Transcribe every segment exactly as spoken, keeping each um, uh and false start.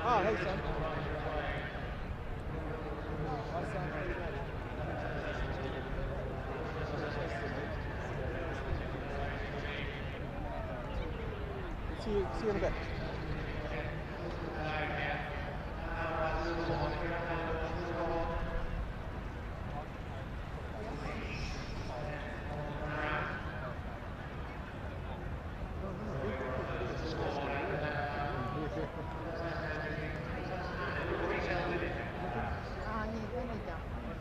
Oh, hey, son. My son, how you doing? See you, see you in a bit. Ah, niente, mica.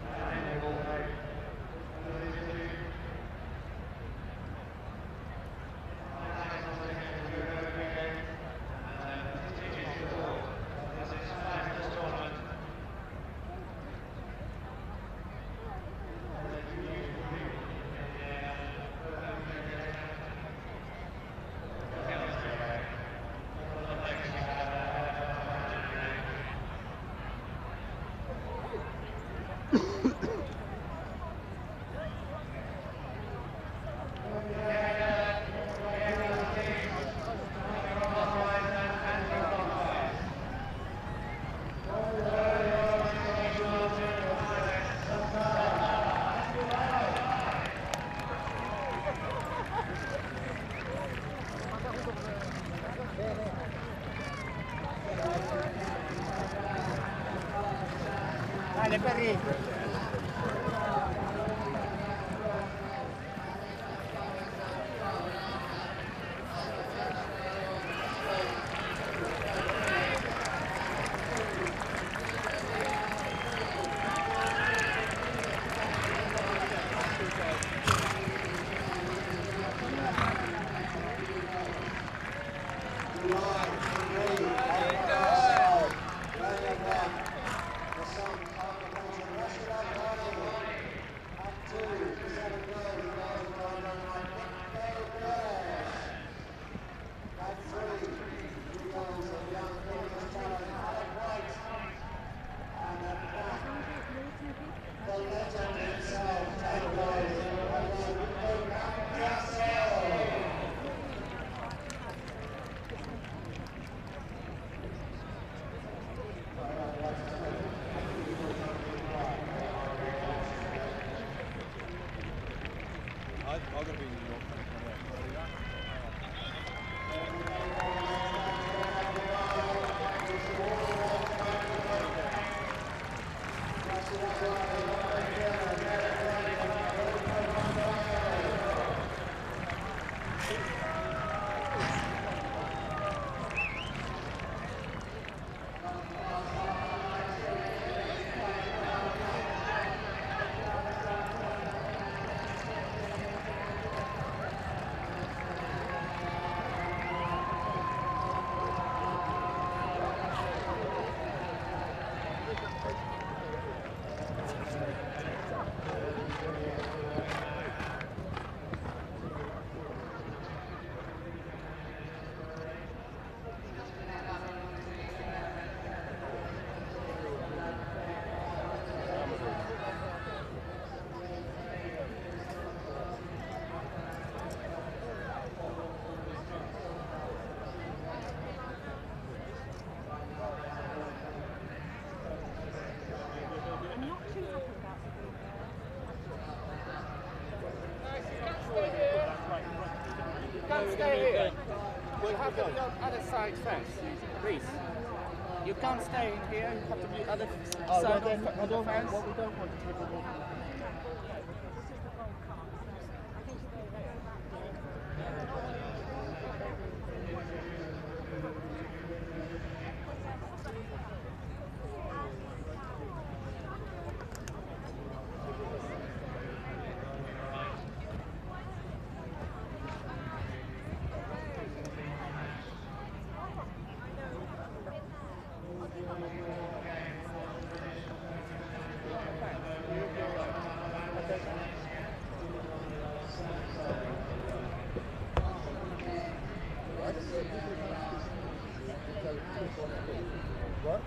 Dale, Perry. I'm going to be in New York. Can't stay here. We'll have to be on other side first, please. You can't stay in here. You have to be other Oh, side well, of then, the I don't, fence. what we don't want is people walking. What?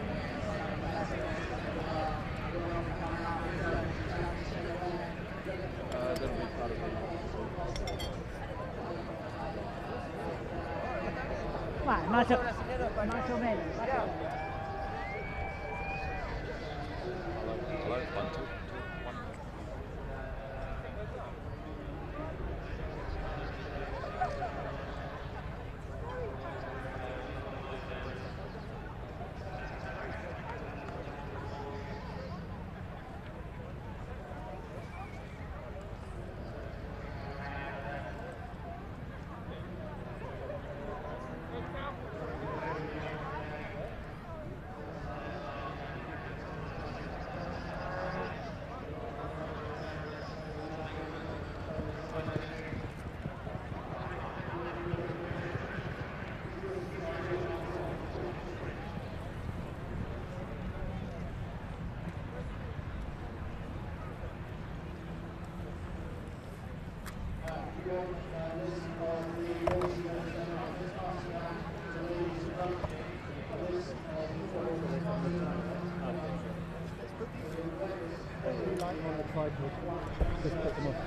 Uh, that'll be part of the. Ma más o, más o menos. Hello, one, two, two, one. On the tripod, just put them up.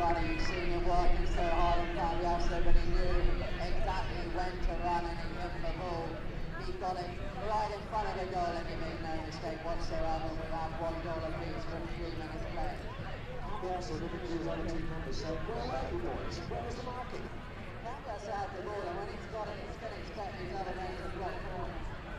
runner. You've seen him working so hard in Cambiasso, but he knew exactly when to run and he hit the ball. He got it right in front of the goal and he made no mistake whatsoever. We have one goal apiece from three minutes play. Cambiasso looking to his other team members saying, where are you boys? Where is the marking? Cambiasso had the ball and when he's got it, he's going to expect his other men to block corners.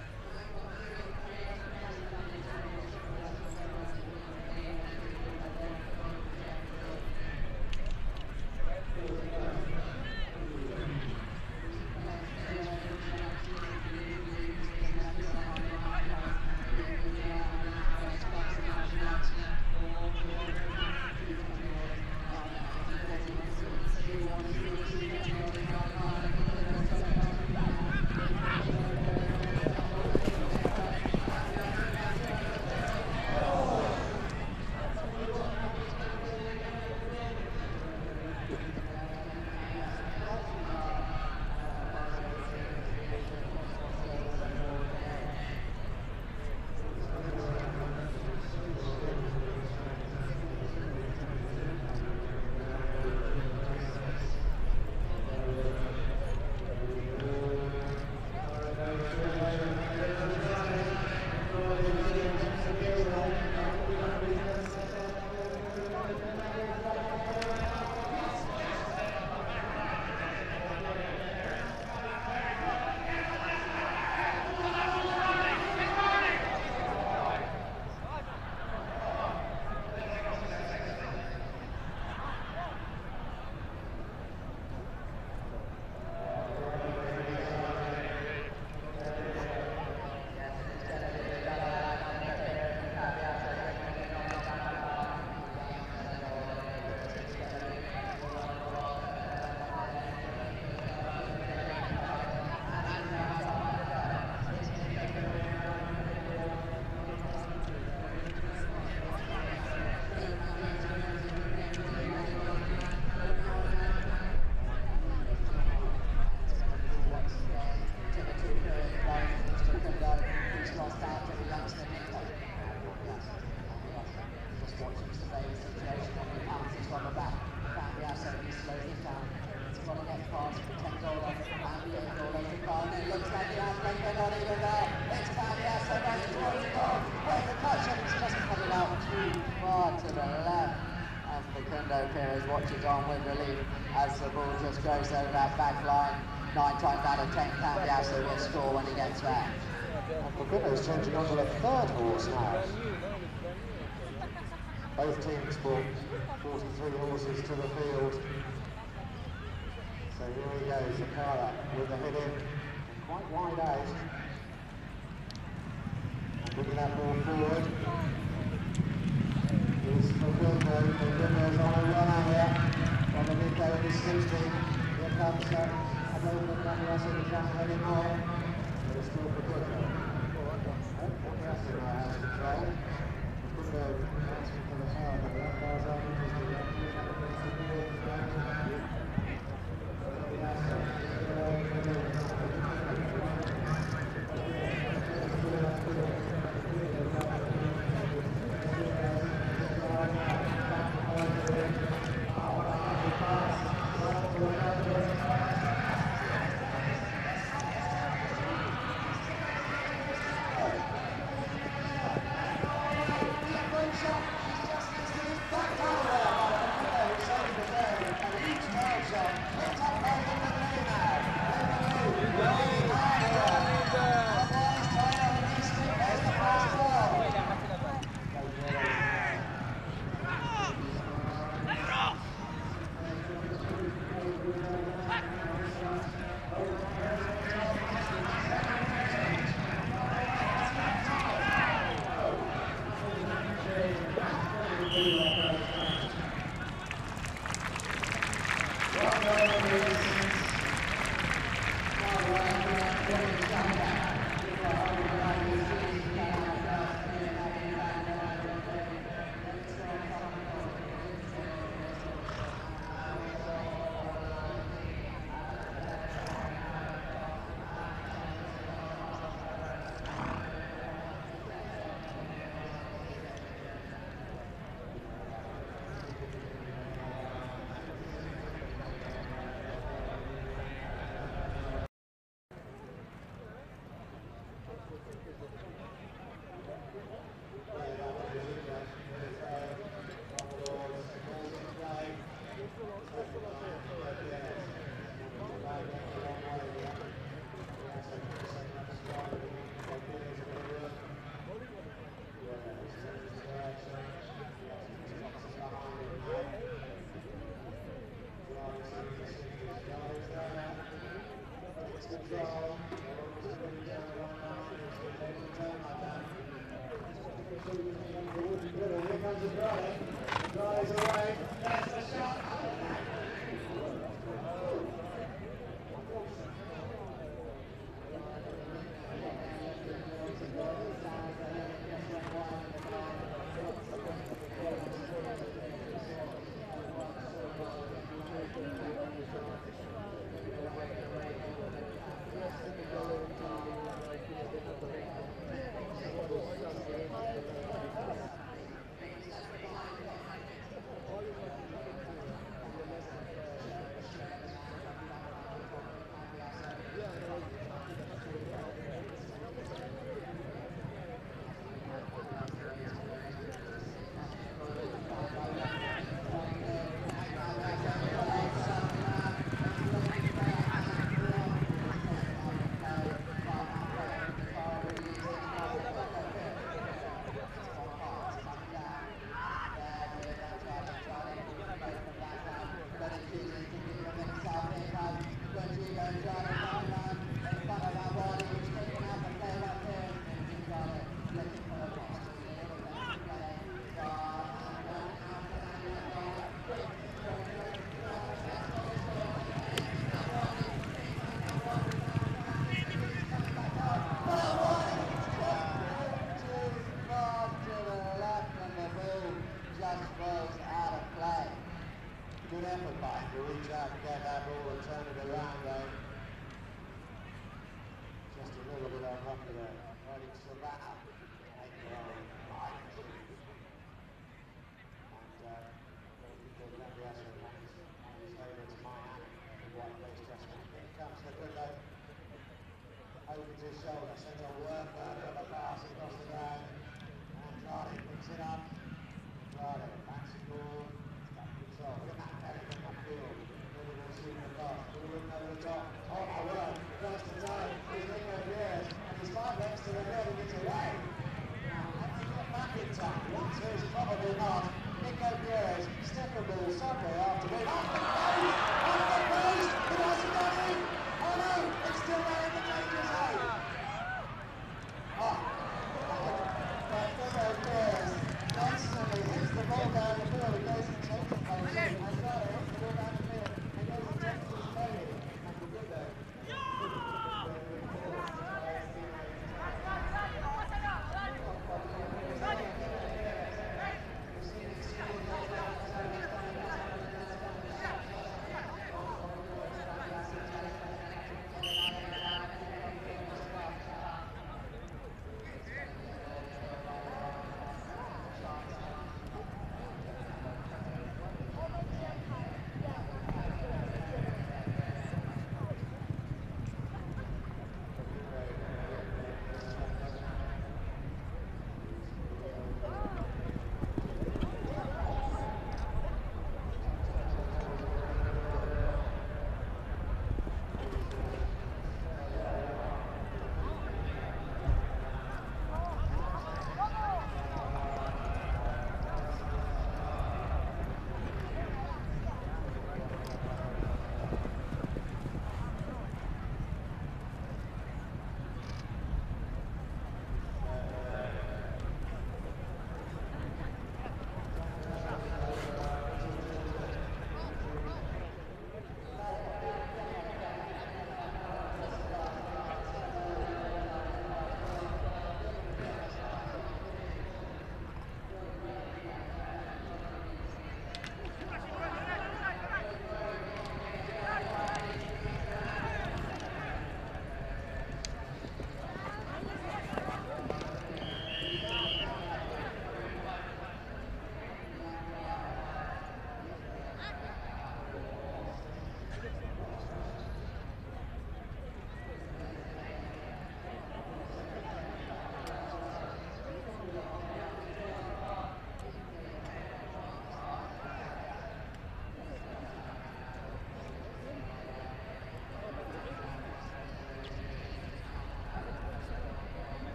Watches on with relief as the ball just goes over that back line. Nine times out of ten, Cambiasso will score when he gets back. And Facundo changing on to the third horse now. Both teams brought forty-three horses to the field. So here he goes, Sakara with the hit in, quite wide out. Bringing that ball forward. Here's Facundo. Facundo's on a runner here from the midday of his sixteen. Here comes uh, I don't know if Cambiasso is running anymore. But it's still Facundo. Cambiasso now has control. Facundo asking for the foul, but that bar's up because the referee has the Right, you reach out to get that ball and turn it around though. Just a little bit unlucky there. Riding Savannah. eight year old, nine two. And uh, Nico Lambiaso hands hands over to Miami, the white face dressman. Here comes the good though. Opens his shoulder, sends a work of a pass across the ground. Andrade picks it up. Andrade, fancy ball. Got control. Look at that American upfield. Maybe we'll see the pass. Ball in over the top. Oh my word. First to time is Nico Pierce. And he's right next to the net and it's away. Now, has he got back in time? The answer is probably not. Nico Pierce, stepper ball somewhere after it. Off the post! Off the post! It hasn't got in! Oh no! It's still there in the danger zone! Oh! But Nico Pierce constantly hits the ball down the field and goes and takes the post. And got it, hits the ball down the field and goes and takes his play. And the good though.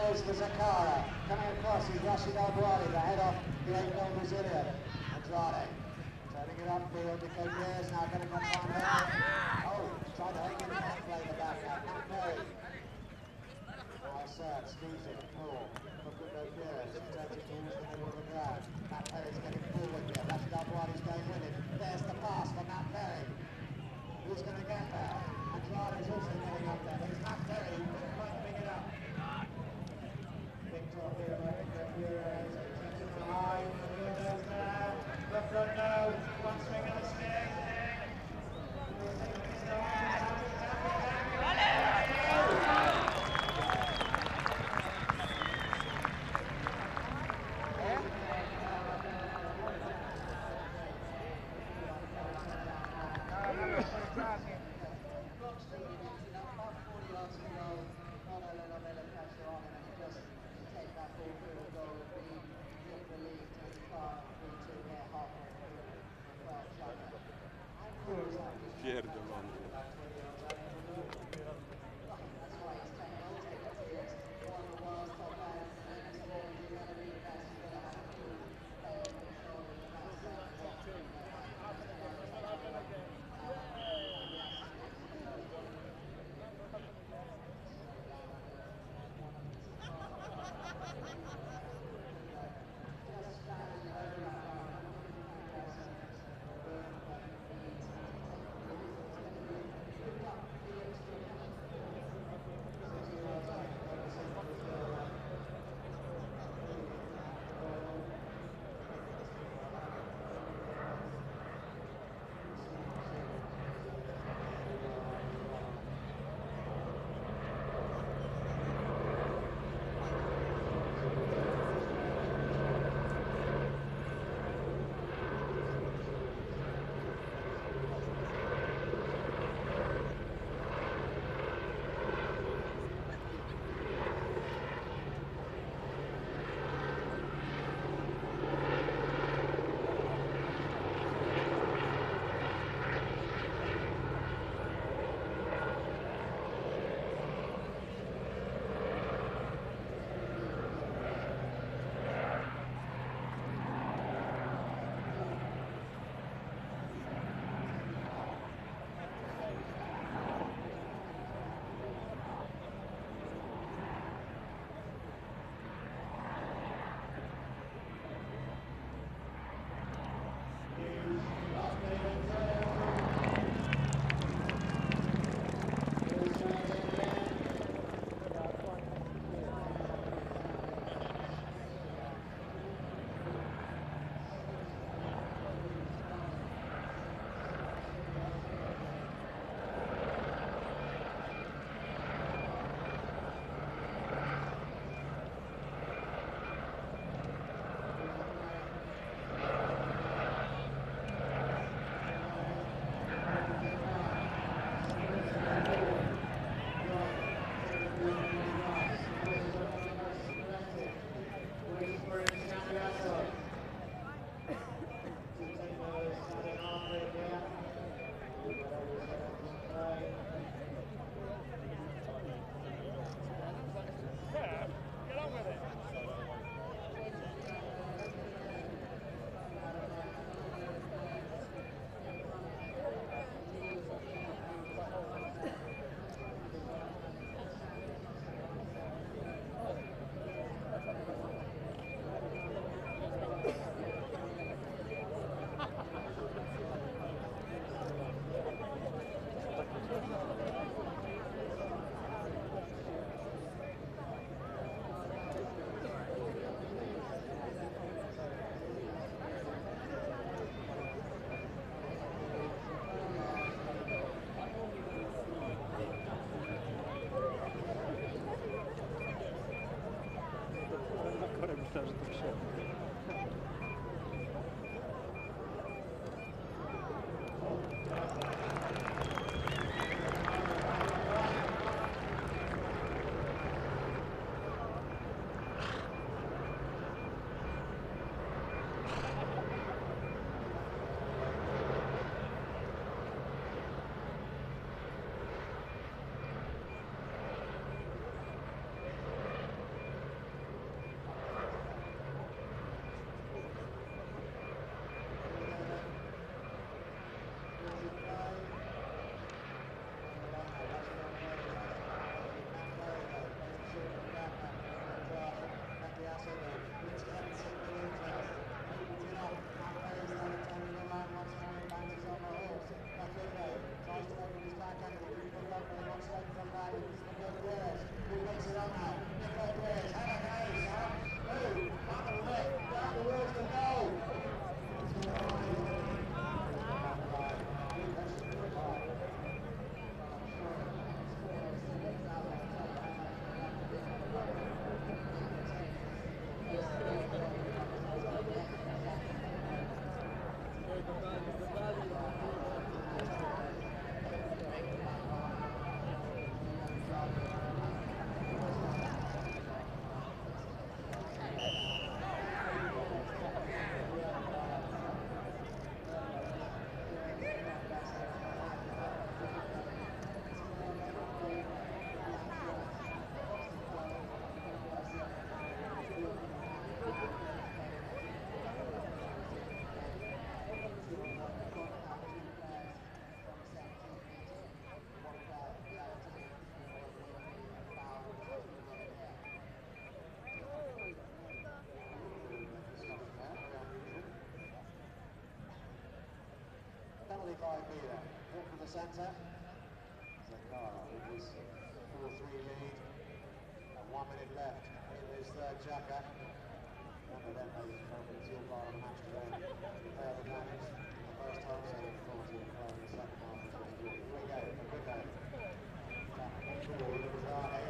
goes for Zakara. Coming across is Rashid Al-Buari, the head off the eight mil Brazilian. Andrade turning it upfield. Nico Pierre's now going to come on there. Oh, he's trying to hang in the back play the back now. Matt Perry. Now Serb squeezing. Moore. Facundo Pierre. He turns it towards the middle of the ground. Matt Perry's getting forward here. Rashid Al-Buari's going with him. There's the pass for Matt Perry. Who's going to get there? Andrade's also getting up there. But it's Matt Perry who couldn't quite pick it up. Picked off here by Figueres. Takes it high. Figueres there. The front nose. One swing of the stick. Pierdolony. myślałem, że to przyjemne. be there. Hit from the centre. Zakara with his four three lead. And one minute left in his third chapter. Remember then, ladies and gentlemen, it's your part of the match today. Prepare the damage in the first half, so looking forward to play in the second half as well. Here we go, a good day. Forward, Rosani.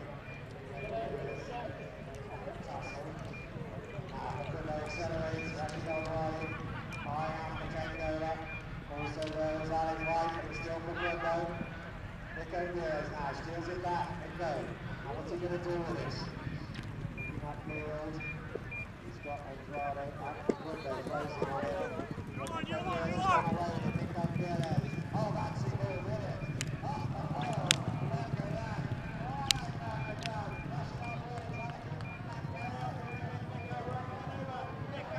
Tussle. Now, Makundo accelerates, Rashid O'Reilly. High out the takeover. Also there was Alex White, but it's still from Makundo. Nico Diaz now steals it back. Nico. Now what's he going to do with this? Looking upfield. He's got Andrade up the window, closing on him. Come on, you want, you want! Nico Diaz. Oh, that's a ball, brilliant. Oh, oh, oh. Look at that. Right back the ground. That's not really Nico running over. Nico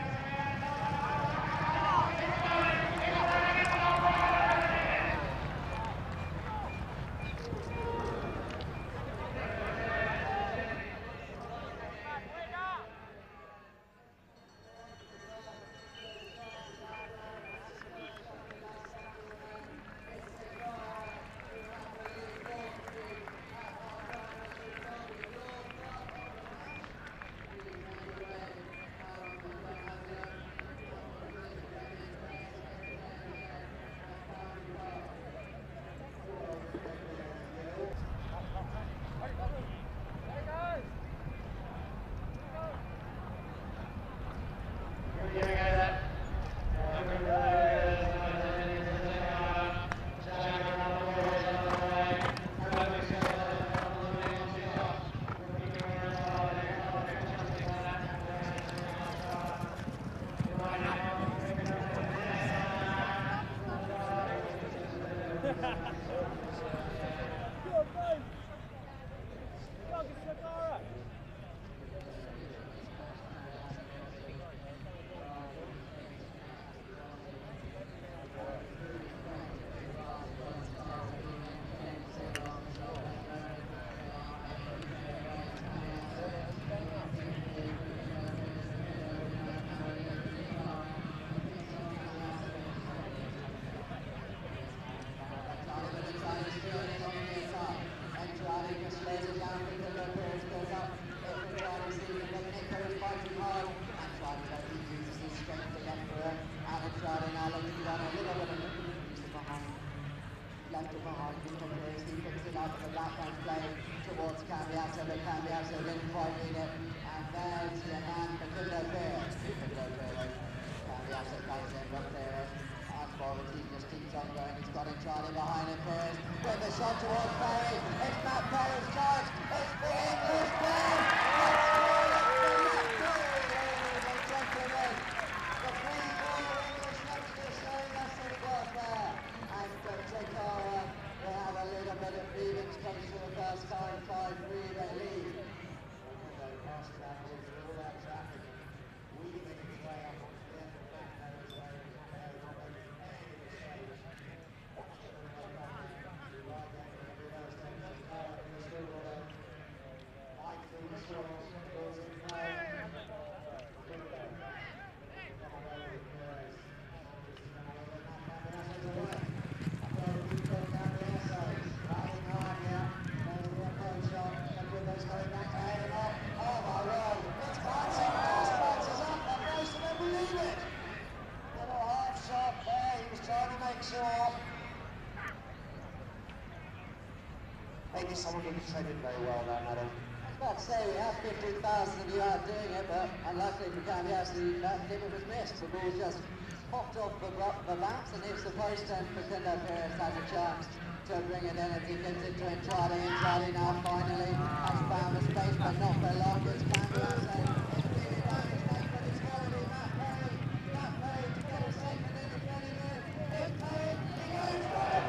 Maybe someone didn't train it very well, that madam. I was about to say, we had fifteen thousand of you out doing it, but unluckily for Cambiasi, that limit was missed. The ball just popped off the, the bounce, and it's supposed to, Facundo Perez has a chance to bring it in as he gets it to Andrade. Andrade now finally has found a space, but not for long. It's Cambiasi. It's really found a space, but it's going to be Matt Perry. Matt Perry to get a second in the twenty minutes. It's Perry, he goes for it.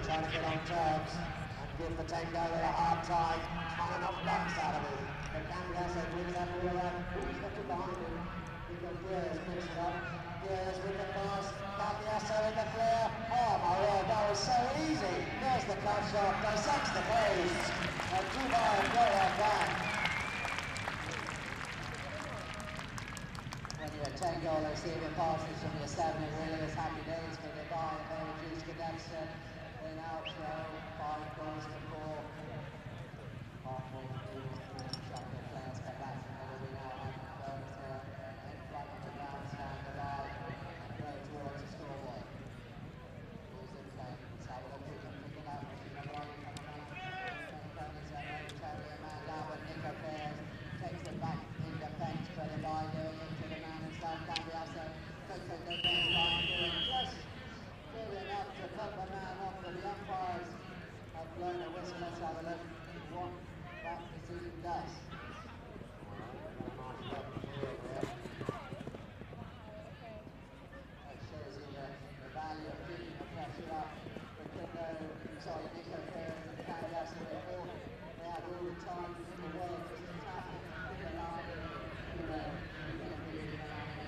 trying to get on terms and give the Tangolo a hard time, trying to knock blocks out of him. But Cambiasso brings that ball around. Who's got it behind him? We've got Gears picks it up. Gears with the pass. Cambiasso in the clear. Oh my word, that was so easy. There's the cut shot. Dissects the post. And Dubai and Goya back. When you're a Tangolo receiving passes from your seven, it really is happy days for the guy and they reduce Cadexter. They now trail five goals to four. Halfway through, Shaka players come back from where we now have both uh, in front of the grandstand alive and go towards the scoreboard. Who's in play? Let's have a look who can pick it up. Nico Perez takes it back in defence, but the guy doing it to the man himself, Cambiasso. Takes it defence line, doing just good enough to put the man off, but the umpires have blown a whistle. Let's have a look what that decision does. That shows you the, the value of keeping the pressure up. But Nico, sorry, Nico Perez and Cambiasso, they all they had all the time in the world just to tackle the line. You know, you're going to be in the line.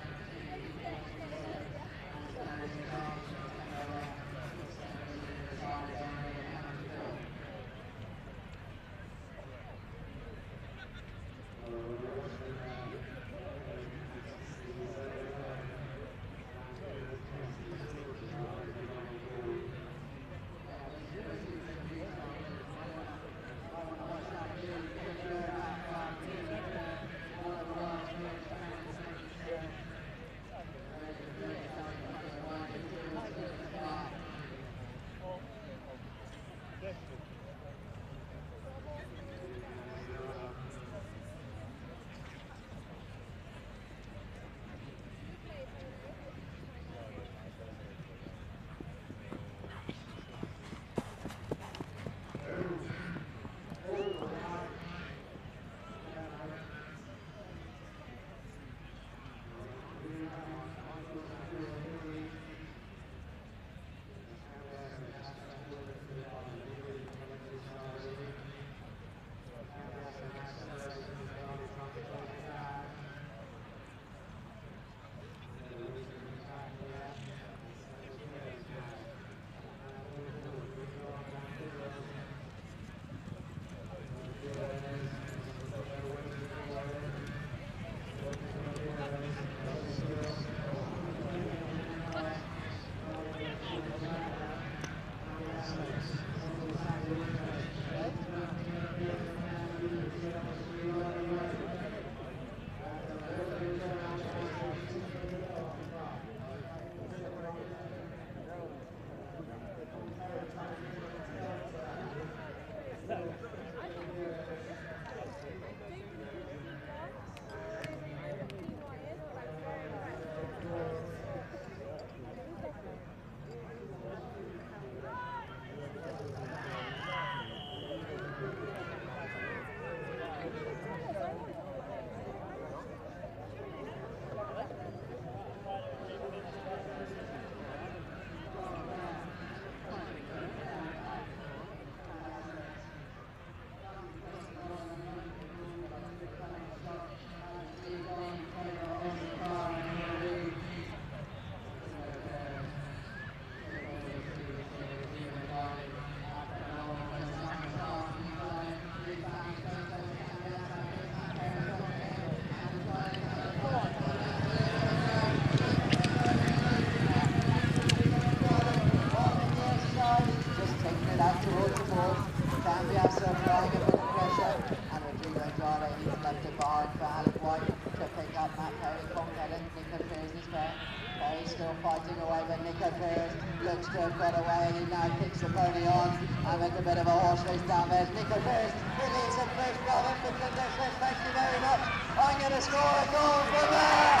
Fighting away, but Nico Perez looks to have got away and he now kicks the pony on and there's a bit of a horse race down there. Nico Perez really is a first goal in the contest. Thank you very much. I'm going to score a goal for there.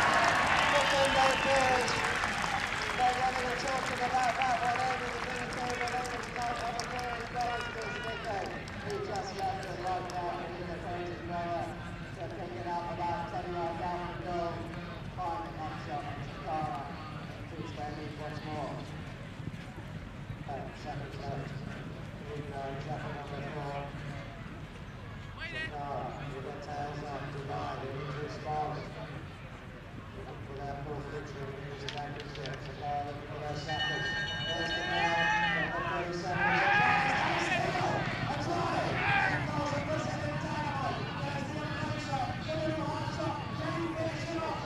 Nico Perez. They're running and talking about that one over the green table. Over the start of a very goal to Nico. He just left it right now in the opposing thrower to pick it up about ten yards out from goal. Finding that shot from Sakara. Standing once more. Five seconds left. Chapter number four. Sakara with their tails up, divided into a spot. Looking for their fourth victory in the championship. Sakara looking for their second. There's the man from the thirty seconds. A try! And goes for the second time. There's the underhand shot. The little hard shot. Can he finish it off?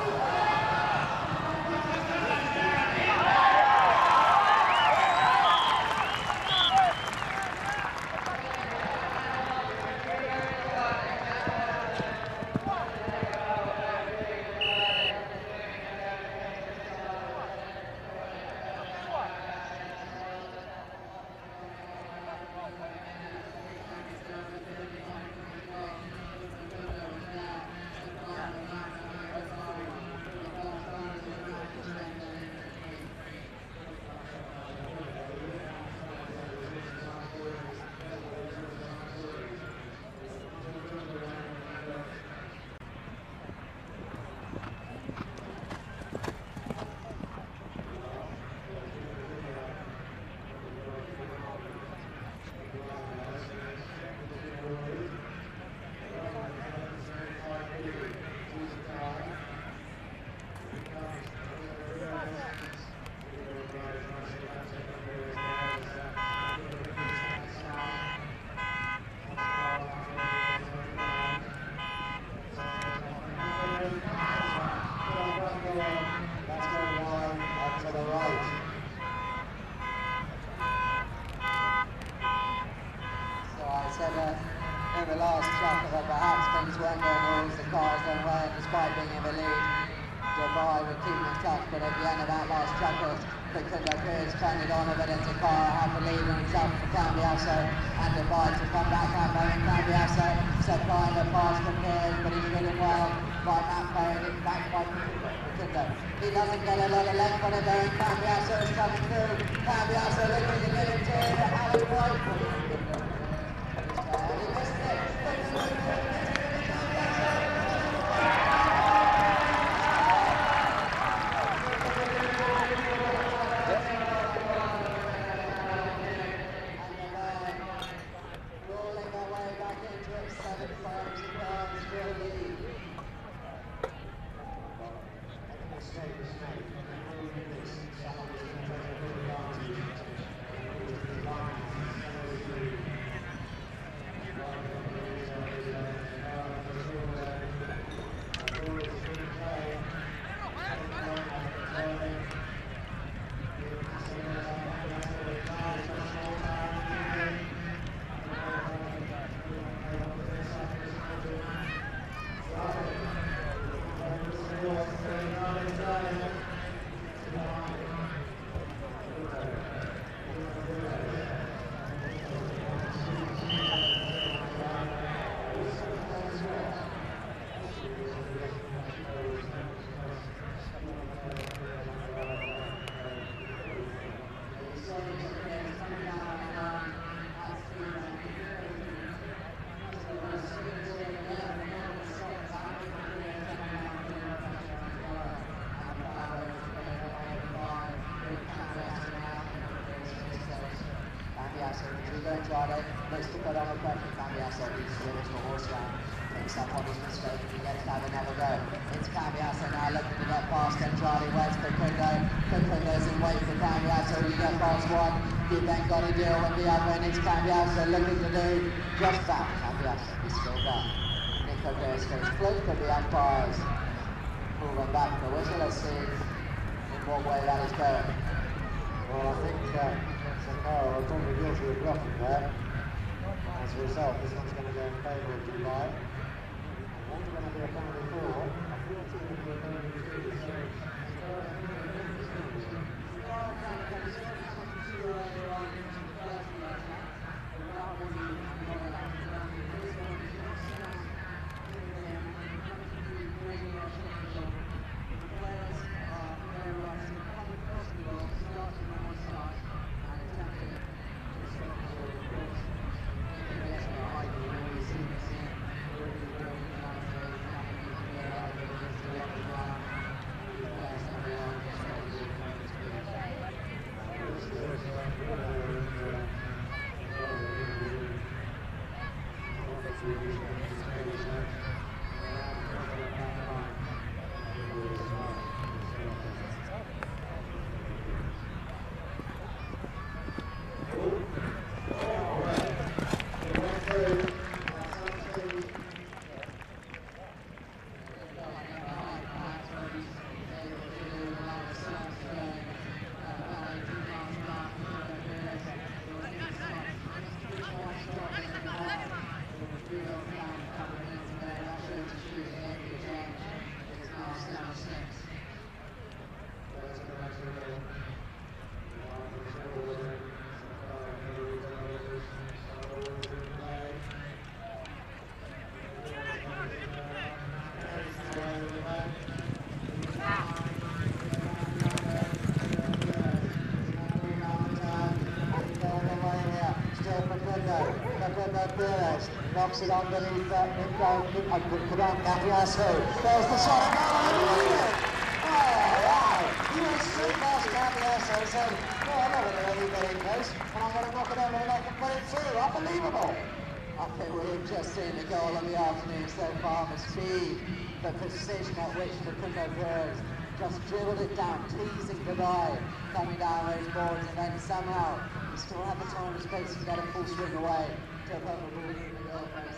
In the last shot that perhaps things weren't going all as the cars don't weigh, despite being in the lead. Dubai were keeping in touch, but at the end of that last chuckle, Facundo Perez turned it on a bit into Cara, had the lead in himself for Cambiaso, and Dubai to come back out by Cambiaso, supplying the pass from Perez, but he's ridden well by Matt Perez, back by Facundo. He doesn't get a lot of length on it though, and Cambiaso is coming through. Cambiaso looking to get into Alan White. Looks to put on a pressure. Cambiaso leads the original horse round. Picks up on his mistake and he gets to have another go. It's Cambiaso now looking to get past Andrade. Where's Facundo? Facundo's in wait for Cambiaso. You get past one. You then got to deal with the other, and it's Cambiaso looking to do just that. Cambiaso is still there. Nico Perez goes close to the umpires. Pull them back the whistle. Let's see in what way that is going. Well, I think uh, Sakara are probably guilty of bluffing there. As a result, this one's going to go in favour of Dubai. One's going to be a penalty four. I think it's going to be a penalty two. So, go. Fernando Perez knocks it underneath uh, Nico, Nico, Nico Cambiaso. There's the shot of goal, unbelievable! Oh, wow! He went straight past Cambiaso and said, no, I'm not going to let you get in close, and I'm going to knock it over and I can put it through. Unbelievable! I think we've just seen the goal of the afternoon so far. The speed, the precision at which Facundo Perez just dribbled it down, teasing Goodbye, coming down those boards, and then somehow he still had the time and space to get a full swing away to a purple ball in the goal post.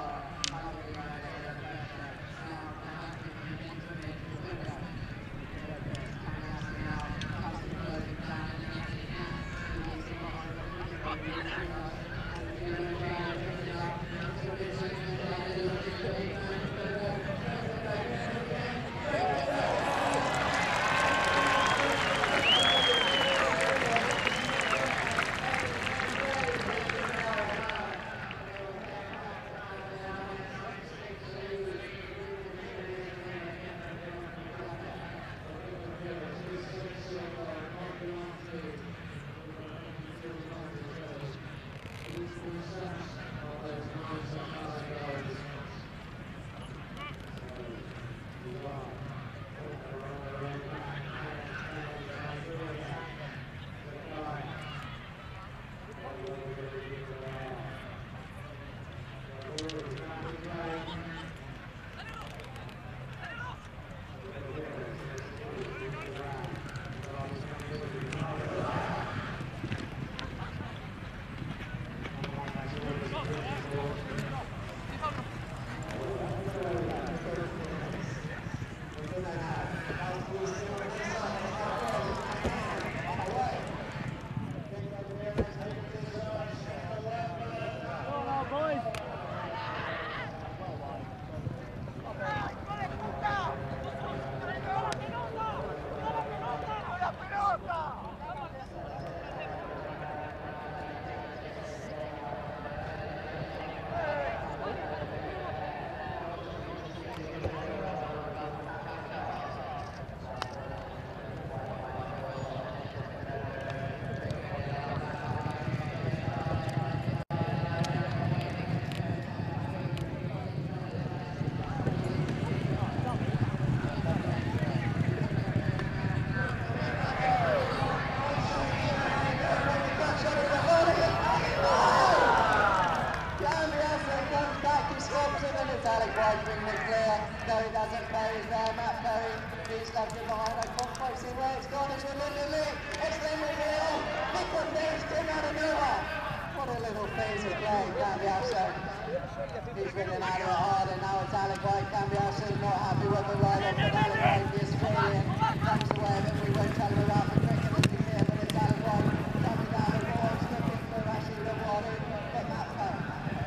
He's ridden out of it hard, and now it's Alec White. Cambiaso not happy with the ride-up, but Alec White, the Australian, comes away. But we won't tell him about the cricket as he's here, but it's Alec White coming down the boards, looking for Rashid Awadu, but that time,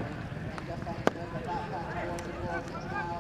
he just entered in the backhand towards the boards. It's now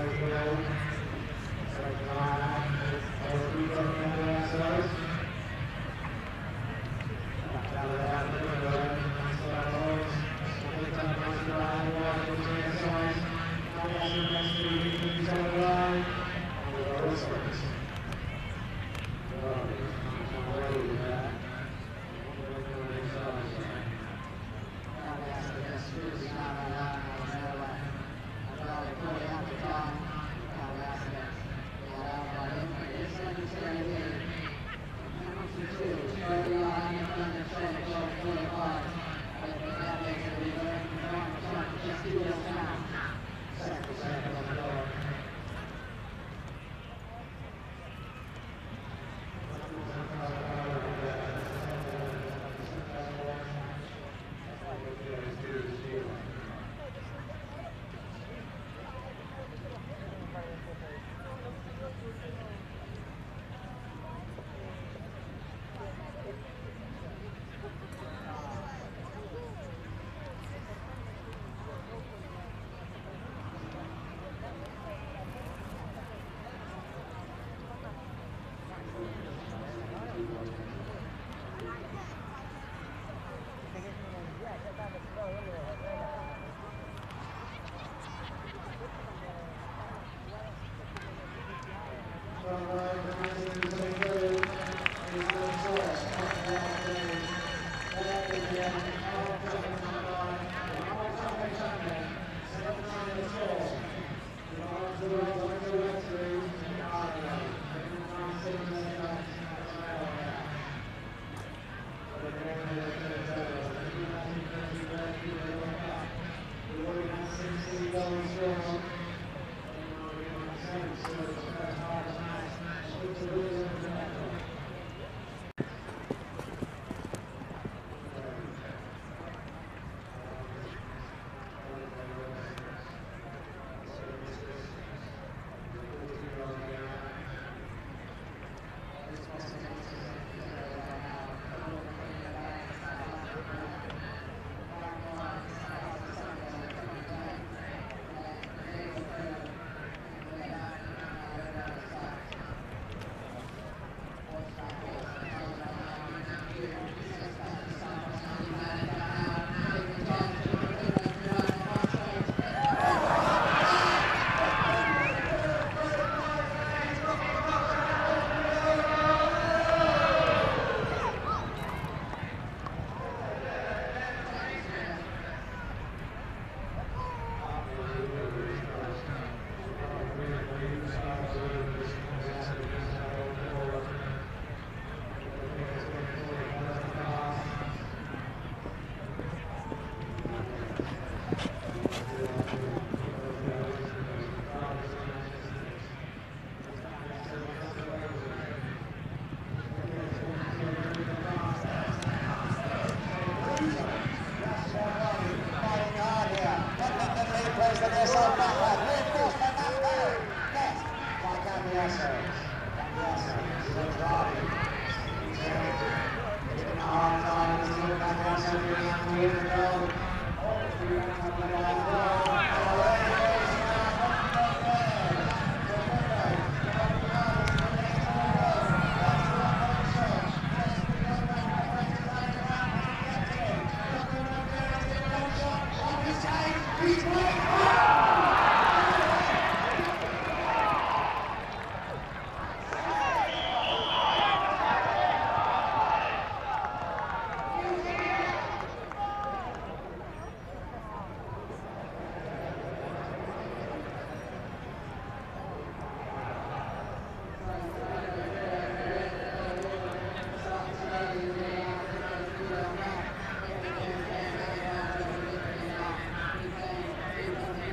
Thank you.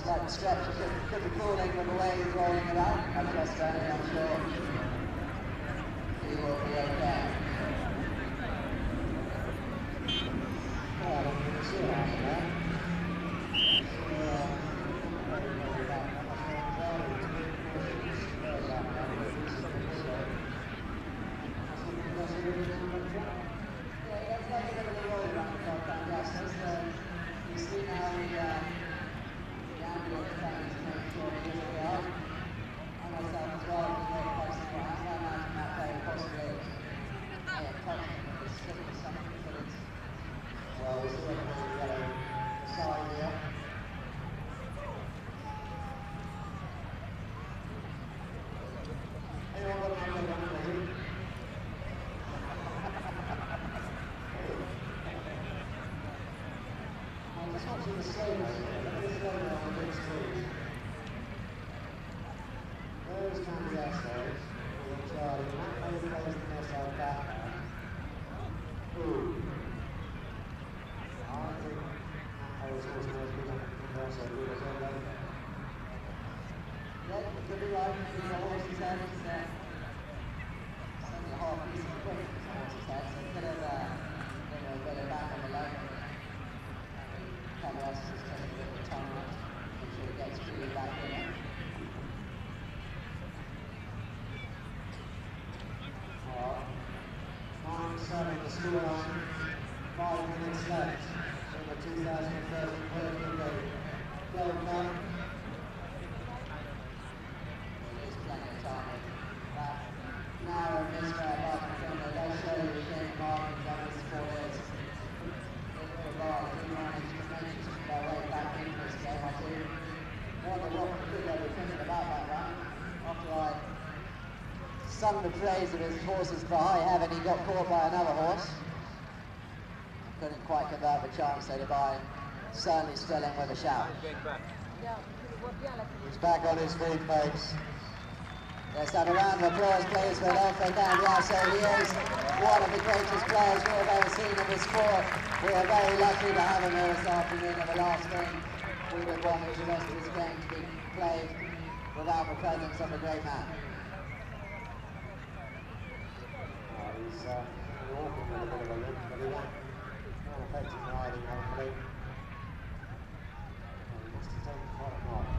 like the stretcher could, could be cooling with the way he's rolling it out. I'm just standing, I'm sure he will be okay. Well, I'm going to see after that. Well, we're still looking at the yellow side here. Anyone got an idea on the heat? I'm just watching the slow-mo. Look at the slow-mo on the big screen. There's Cambiasso with Charlie. That maybe plays the near side back now. Ooh. I think I was also going to be on the also good as well. Yeah, it could be right. Maybe the horse's head is uh, only a half piece of equipment for the horse's head, so it could have uh, you know, got it back on the leg. Cambiasso is taking a bit of time out, make sure it gets freely back in it. Well, nine seven the scoreline, five minutes left in the two thousand thirteen World Cup. Gold Cup. There's plenty of time. That narrow misfire by Kona does show you the game markings on this four is. The bar do manage to make their way back into this game. I do wonder what could they be thinking about that run. After I sung the praise of his horses for high heaven, he got caught by another horse. Couldn't quite convert the chance, so Dubai certainly still in with a shout. He's back on his feet, folks. Let's have a round of applause, please, for Alfred Cambiasso. He is one of the greatest players we have ever seen in this sport. We are very lucky to have him here this afternoon, and the last thing we would want is the rest of this game to be played without the presence of a great man. Well, he's uh, walking with a bit of a limp, but he won't, won't affect his riding, hopefully. Well, he must have taken quite a knock.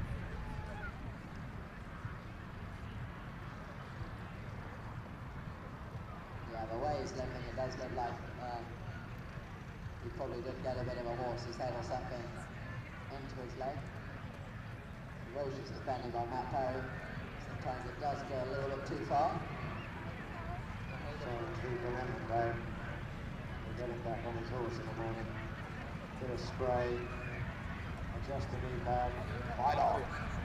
Yeah, the way he's limping, it does look like um, he probably did get a bit of a horse's head or something into his leg. Ferocious defending by Matt Perry. Sometimes it does go a little bit too far. So keep him in though. We'll get him back on his horse in a moment. Bit of spray. Adjust the knee pad. Fight on!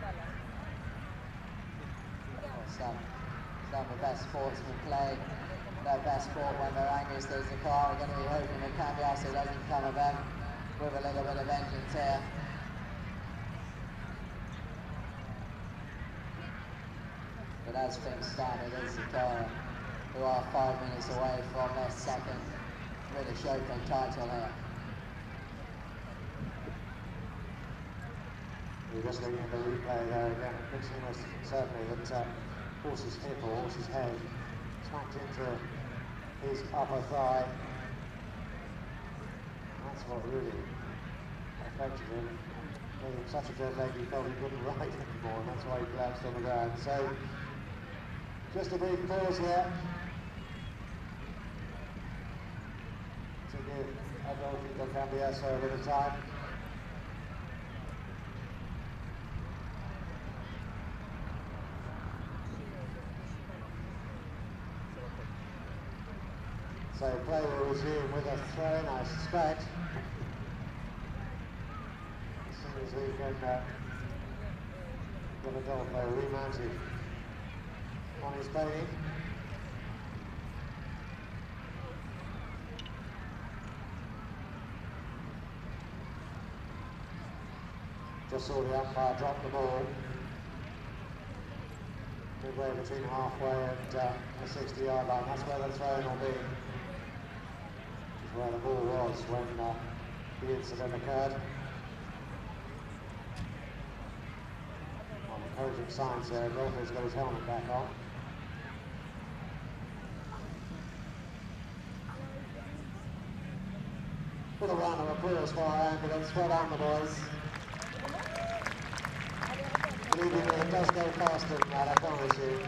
Well, some, some of the best sportsmen play their best sport when they're angry. There's the car. We're going to be hoping that Cambiasso doesn't come of them with a little bit of vengeance here. But as things stand, it is Sakara who are five minutes away from their second British Open title here. We're just looking at the replay there again. It looks almost certainly that uh, horse's hip or horse's head smacked into his upper thigh. That's what really affected him. Made him such a dead leg he felt he couldn't ride anymore, and that's why he collapsed on the ground. So, just a brief pause here to give Adolfo Cambiasso a bit of time. So play will resume with a throw-in, I suspect. As soon as we can uh, get Adolfo remounted on his pony. Just saw the umpire drop the ball. Midway between halfway and uh, the sixty yard line. That's where the throw-in will be. Where the ball was when uh, the incident occurred. encouraging signs there. Golfer's got his helmet back on. Put a round of applause for our ambulance. Well done, the boys. Believe me, it does go faster than that, I promise you.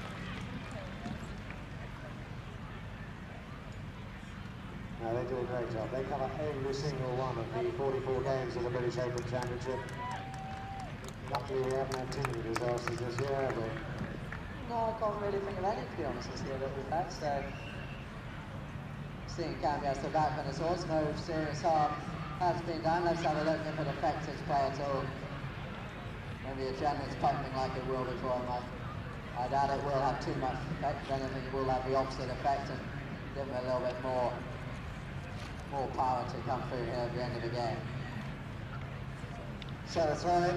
No, they do a great job. They cover every single one of the forty-four games of the British Open Championship. Luckily, we haven't had too many disasters this year, have we? No, I can't really think of any, to be honest, this year that we've had, so... Seeing Cambiasso back on his horse, no serious harm has been done. Let's have a look if it affects his play at all. Maybe adrenaline's pumping like it will before him. I, I doubt it will have too much effect. If anything, it will have the opposite effect and give him a little bit more, more power to come through here at the end of the game. So that's right.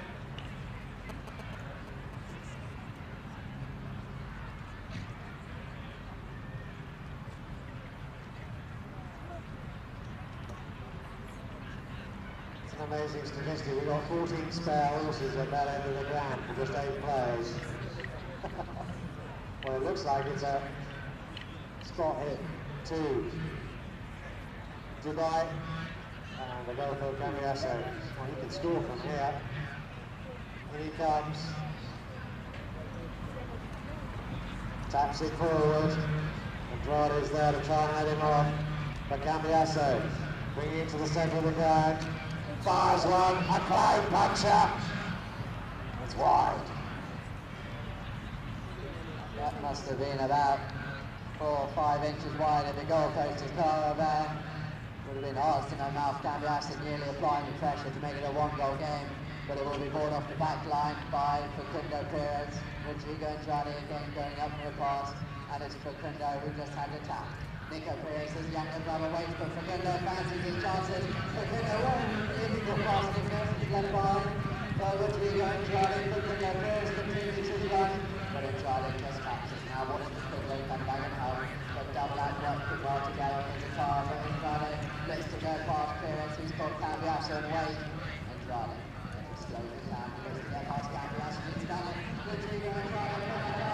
Amazing statistic. We've got fourteen spare horses at that end of the ground for just eight players. Well, it looks like it's a spot hit to Dubai, and the goal for Cambiasso. Well, he can score from here. In he comes. Taps it forward. Andrade is there to try and head him off. But Cambiasso bringing it to the centre of the ground. Fires one, a cloud puncher. It's wide. That must have been about four or five inches wide of the goalpost as Caravan. Would have been hard to know Mouth Cambiasso nearly applying the pressure to make it a one-goal game, but it will be brought off the back line by Facundo Perez. Rodrigo Andrade again going up for a pass, and it's Facundo who just had the tap. Nico Perez's younger brother waits, but Facundo fancies his chances. Facundo won't illegal positiveness, he's left behind. So Rodrigo Andrade, Facundo Perez continues his run, but Andrade just catches now. What is Facundo come back and help? But double out working well together in the car, but Andrade lets to go past Perez, who's called Cambiasso and wait. Andrade, slowly down, he goes to get past Cambiasso, he's done it. Rodrigo Andrade.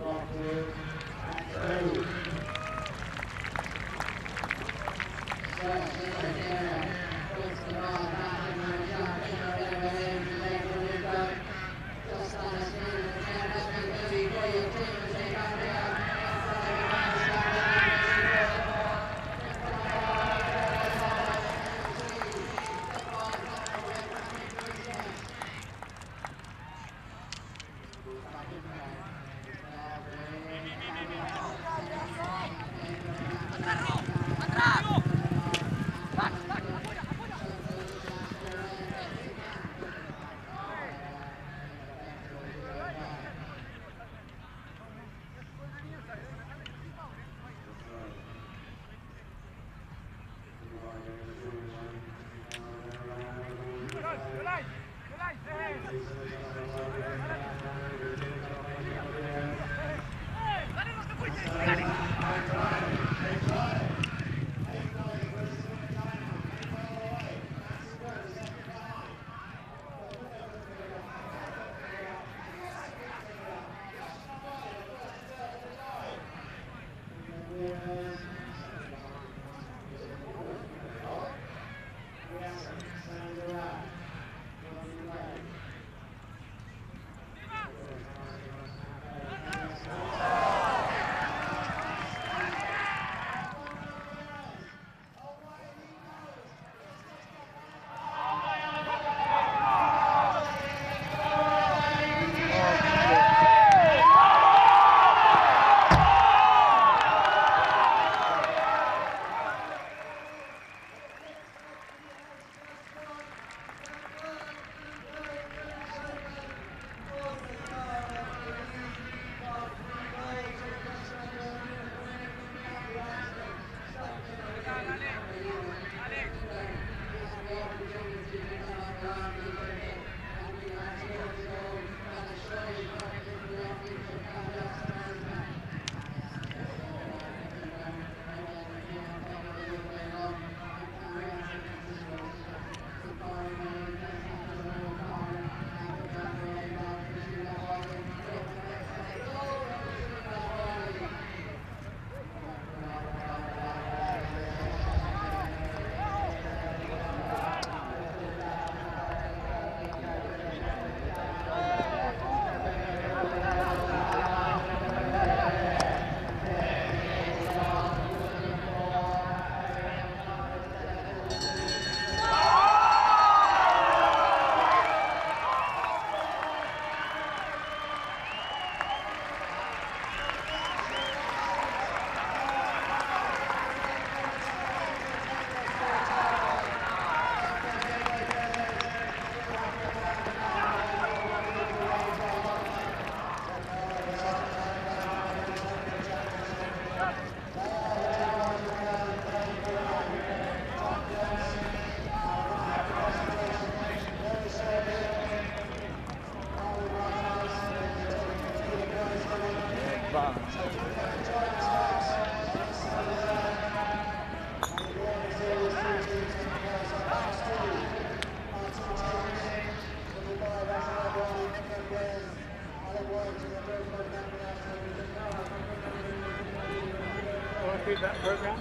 That program?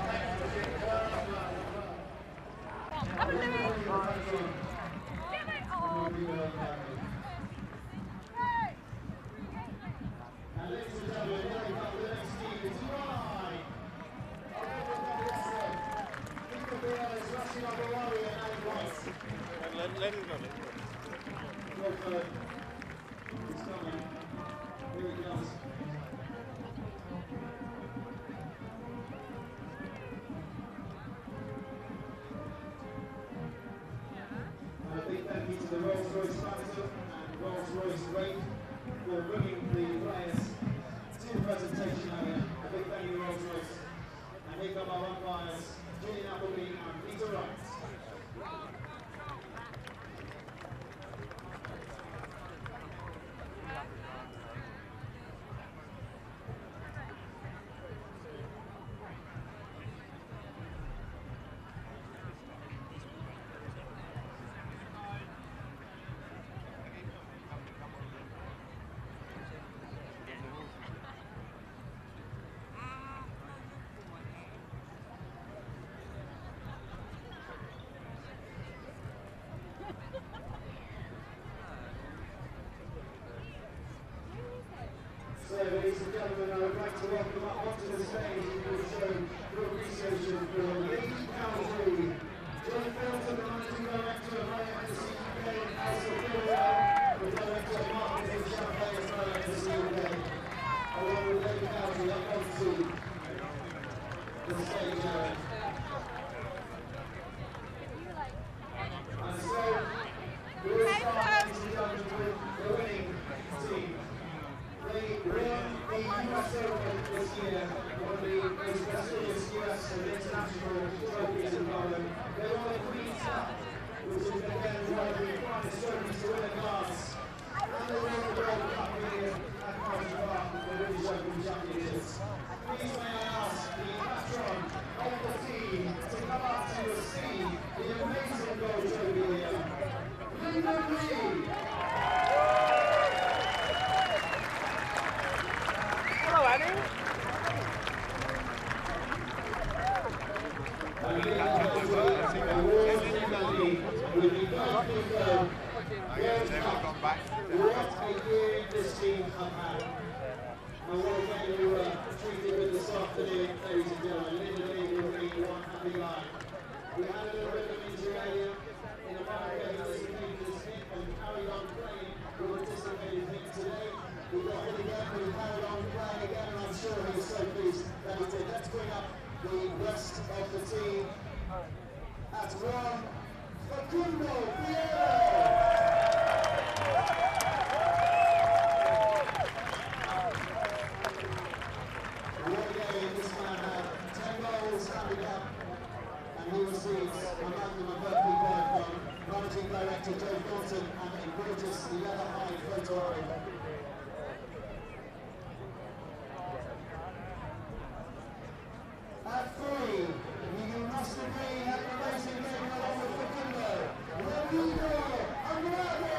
Let, let it go. And a big thank you to the Rolls-Royce Phantom and Rolls-Royce Wake for bringing the players to the presentation area. A big thank you to Rolls-Royce. And here come our umpires, Julian Appleby and Peter Wright. stage, we will show your appreciation for Lee Cowdery, John Felton, the Managing Director of I F S C U K, and Elsa Fuller, the Director of Marketing Champagne for I F S C U K, along with Lee Cowdery up onto the stage area. And so, we will start, ladies and gentlemen, with the winning team. They won the U S Open this year, one of the most prestigious U S and international trophies in Ireland. They won the Queen's Cup, which is again one of the finest trophies to win a class. And they won the World Cup here at Carlton Park, the British Open Championships. Please may I ask the patron of the team to come up to receive the amazing gold trophy here. Lyndon Lee! Hello, Annie. What a year this team have had. I want to get you uh, treated with this afternoon, ladies and gentlemen. Lyndon Lee will be one happy line. We had a little bit of injury earlier in America. He dislocated his hip and carried on playing with a dislocated hip today. We got hit again, but he carried on playing again, and I'm sure he's so pleased that he did. Let's bring up the rest of the team at one. Facundo Piero! What a game, this man had ten goals handicap, and he receives a Magnum and Berkeley Point from Managing Director Joe Thornton and a gorgeous leather-hide photo album. At three, you must agree, had an amazing game along with Facundo. Rodrigo Andrade!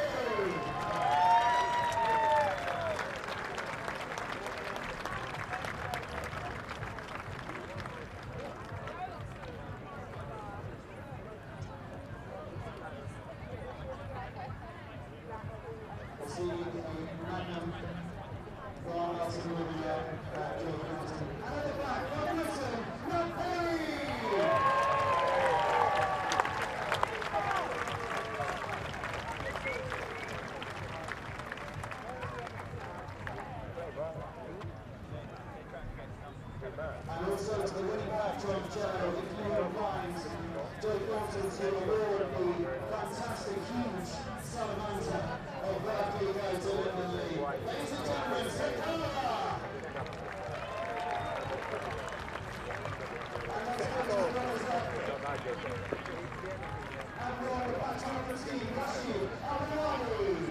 Receiving a Magnum from Nelson William, uh, Joe Thornton. And at the back, Rob Wilson, Rob Perry! And also to the winning patron cello, including Vines, Joe Thornton to award the fantastic, huge salamander of Berkeley go to Lyndon Lee. Ladies and gentlemen, Sakala! And let's go to the runners-up. And we're on the patron of the team, Rashid Al-Nawali.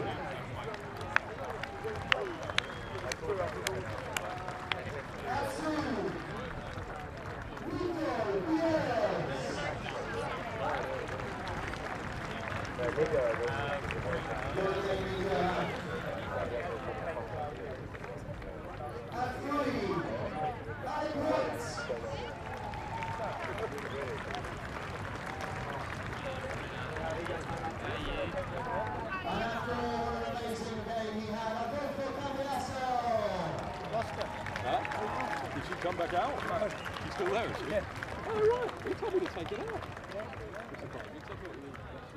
At two, Nico Pierres. At three, Barry White. And after all, what an amazing game he had, Adolfo Cambiasso. Huh? Did she come back out? She's still there, is she? Yeah. Oh, right. He told me to take it out. Yeah. It's a problem. It's a problem.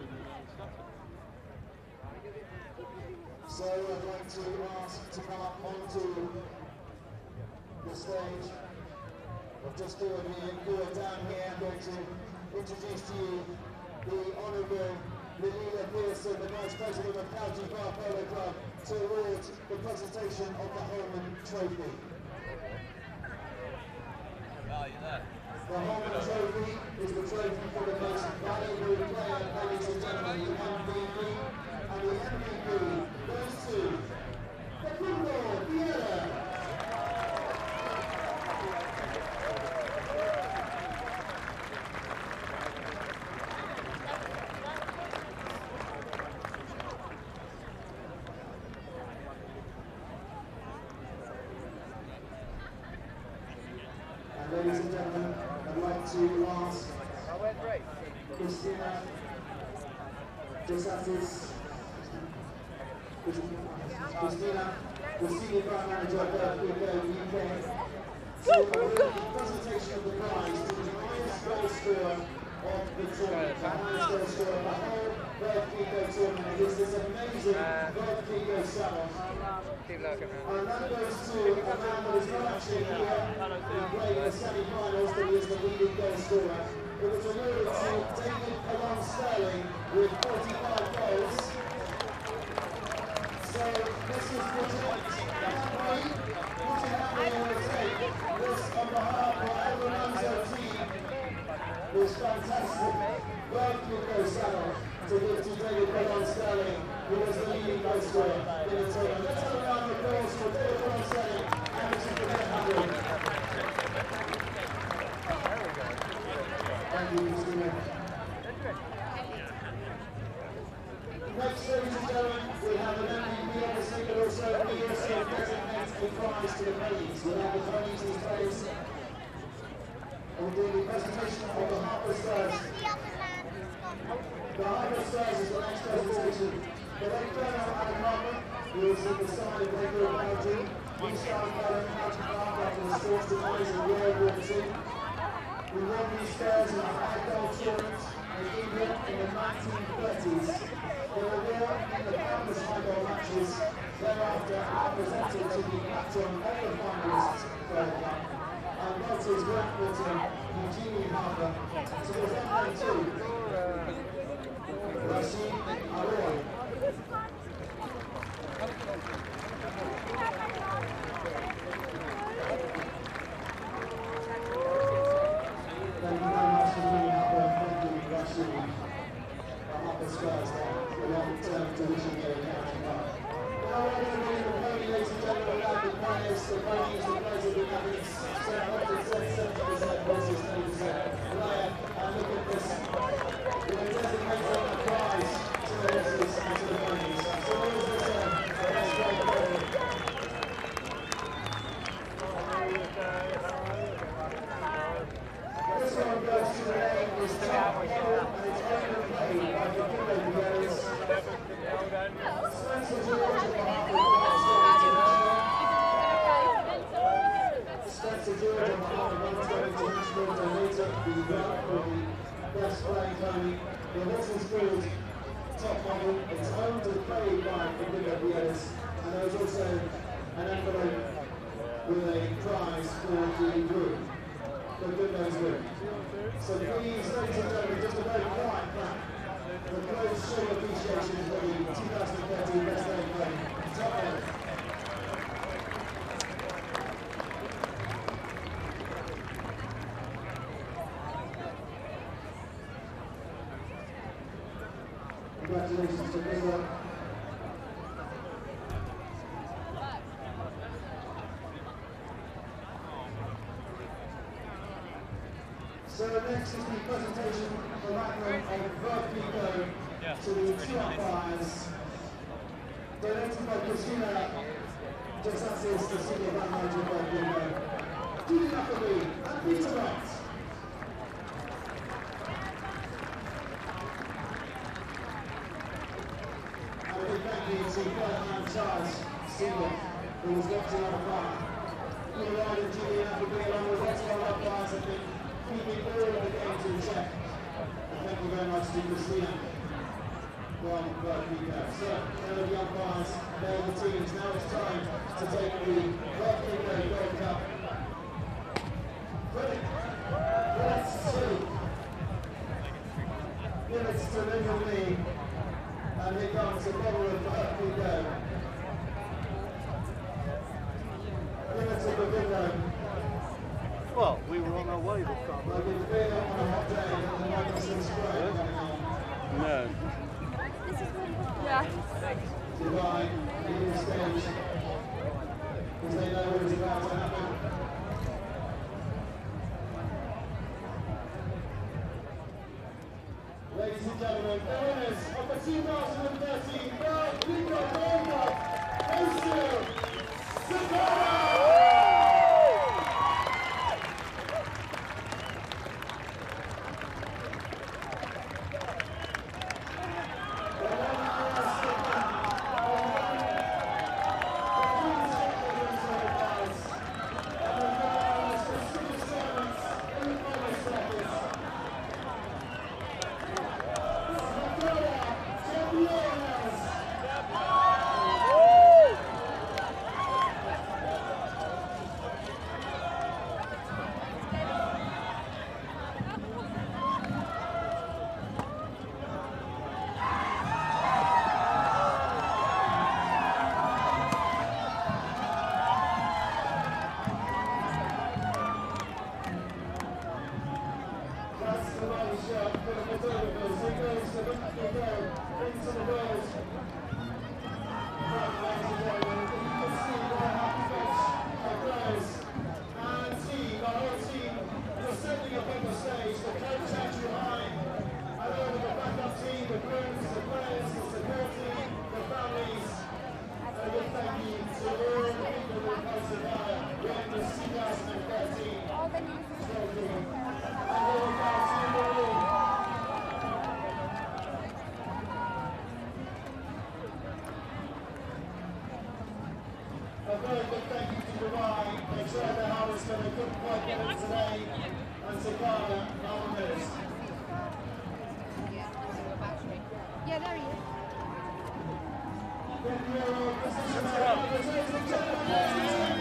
So I'd like to ask to come up onto the stage. We'll just do it here, do it down here. I'm going to introduce to you the Honourable Lilila Pearson, the Vice President of County Bar Polo Club, to award the presentation of the Holman Trophy. The Holman Trophy is the trophy for the most valuable player, ladies and gentlemen, the M V P, and the M V P goes to Facundo Piero. And ladies and gentlemen, I'd like to ask Christina DeSantis, Christina, the Senior Brand Manager of Berkeley U K, So the presentation of the prize to the highest goal scorer of the tournament, the highest goal scorer of the whole World Kiko tournament is this amazing World Kiko Salon. Keep looking, And that goes to a man that is not actually here in playing the semi-finals, but he is the leading goal scorer. It was awarded to David Alon Sterling with forty-five goals. So this is Bridget Henry, putting Henry on the tape. This on behalf of El Alonso team, this fantastic World Kiko Salon to give to David Alon Sterling, who was the leading goal scorer in the tournament. Let's have a round of applause for David Alon Sterling and Mister Bridget Henry. Thank you, Mister Mayor. Next, ladies and gentlemen, we have an M V P obviously, but also we also designate a prize to the ponies. We'll have the ponies in place. And we'll do the presentation of the Harper Stars. The Harper Stars is the next presentation. The late Colonel Adam Harper, who is in the side of Labour of Belgium. He started playing Belgian Park after the sports demise in World War Two. We won these stars in a high-goal tournament in England in the nineteen thirties. They were there in the countless high-goal matches. Thereafter, are presented to the captain of the finalists for the club. And Walter's Grant Wilton, Eugenie Harper. So there's that one too. Rashid Aroy. Thank you very much for being out there. Thank you, Rashid. The Harper Stars there, the long-term division here in County Park. Now we're going to be in the pony, ladies and gentlemen, without the players. The pony is the players of the having seventy percent versus thirty percent. Ryan, and look at this. We're going to designate on the prize to the horses and to the ponies. So what is this one? Let's go forward. This one goes to the name is Top Hill, and it's owned and played by the Kiko Bears. Spencer George on behalf of Spencer George on behalf of Monster International donated the grant for the best playing pony. The horse is called Top Model. It's owned and played by the Kiko Bears, and there is also an envelope with a prize for the group. The good nose win. So please, ladies and gentlemen, just a very quiet clap for the close show appreciation for the twenty thirteen Best Day Play. Top Model. Congratulations to good work. So next is the presentation for background of World Kiko to the two umpires. Donated by Christina Josassis, the senior brand manager of World Kiko. Judy Appleby and Peter Wright. And a big thank you to Ferdinand Charles, Senior, who was watching on the park. Peter Wright and Judy Appleby along with lots of other umpires have been keeping all of the games in check. And thank you very much to Christina from World Kiko. So, now the umpires, there are the teams. Now it's time to take the World Kiko Gold Cup. Ready? Let's two. Minutes to Liverpool Lee. And here comes a bottle of World Kiko. Minutes of the window. Well, we were on our way this time. Well, we've been on a hot day and the Magnuson spray going on. No. Yeah. Dubai, leading the stage, because they know what is about to happen. Ladies and gentlemen, the winners of the two thousand thirteen World Kiko Gold Cup goes to Sakura! uh, for the photographers. Here goes the Victor Go into the world. Right, ladies and gentlemen, you can see what a happy bunch of players and team, the whole team, just sending up on the stage. The coach Andrew Hine, and over the backup team, the grooms, the players, the support team, the families. And a big thank you to all the people who helped survive in this two thousand thirteen trophy. And all the team all. A very big thank you to Dubai. They tried their hardest, but they couldn't quite get it today. And to Ghana, Alvarez. Yeah, there he is. Thank you.